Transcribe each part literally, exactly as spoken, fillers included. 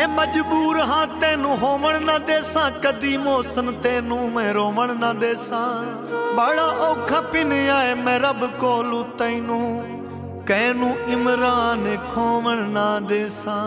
मैं मजबूर हाँ तेनू होवण ना देसा, कदी मोसन तेनू मैं रोवण ना देसा। बड़ा औखा पिन आए मैं रब कोलू तैनू, कैनू इमरान खोवण ना देसा।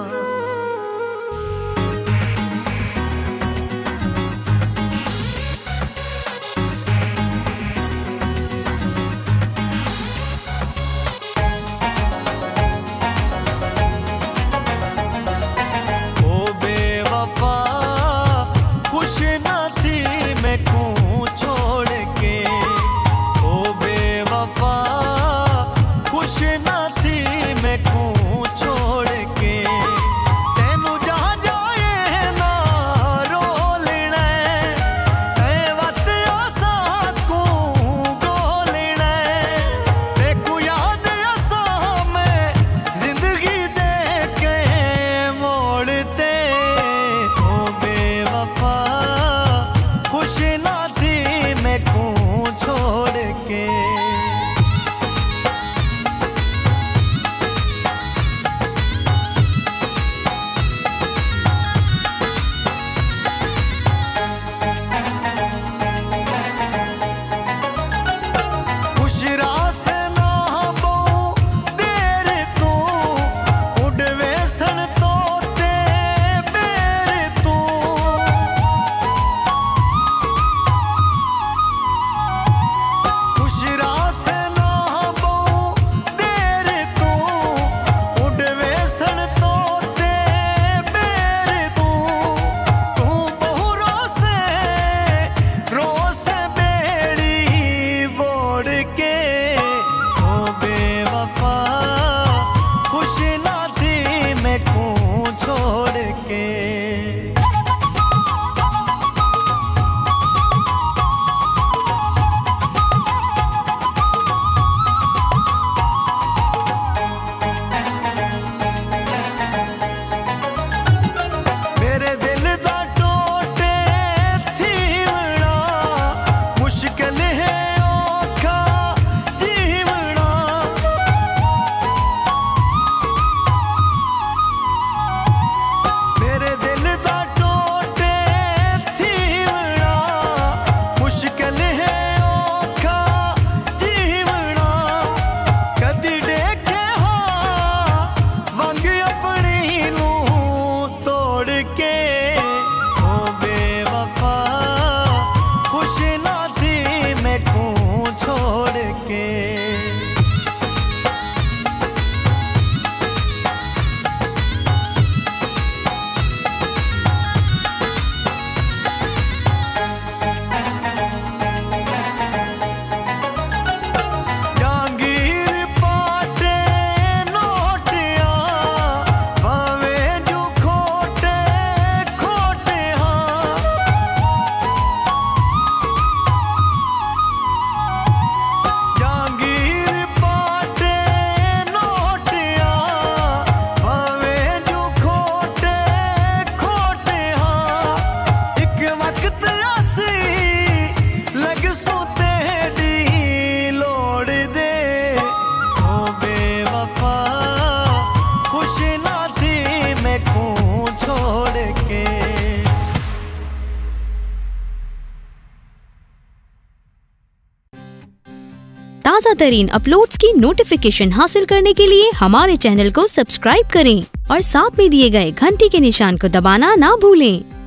ताज़ा तरीन अपलोड्स की नोटिफिकेशन हासिल करने के लिए हमारे चैनल को सब्सक्राइब करें और साथ में दिए गए घंटी के निशान को दबाना ना भूलें।